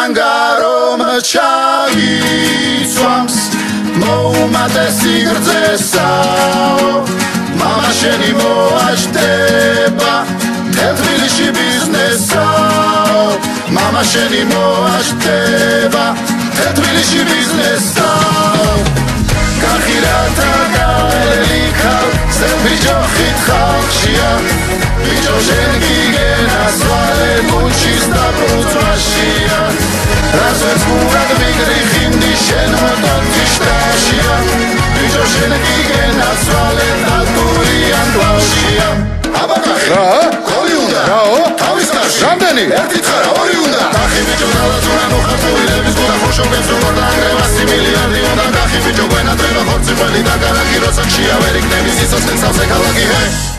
ანგარომ ჩაიცვამს მოუმატესი გრძესაო მამა შენი მოაჯდება თბილისში ბიზნესაო მამა შენი მოაჯდება თბილისში ბიზნესაო გახირათა გაელიქალ ზეფიჯო ხითხალშია ბიჭო შენ გიგენასვალე გუჩის და ბრუწვაშია რასაც გურად მიგრიხინდი შენ მოტოთიშტაშია ბიჭო შენ გიგენასვალე ნატურიან გვალშია აბაკახი გოლი უნდა თავის კარში რამდენი ერთი ცხარა ორი უნდა დახი ბიჭო დალაძურა მოხარწულების გუდა ხოშობებს როგორ დაანგრევასი მილიარდი უნდა დახი ბიჭო გვენატრება ხორცი ყველი და განახი როცა ხშია ვერ იქნები სიცოცხლე სავსე ქალაქი ჰე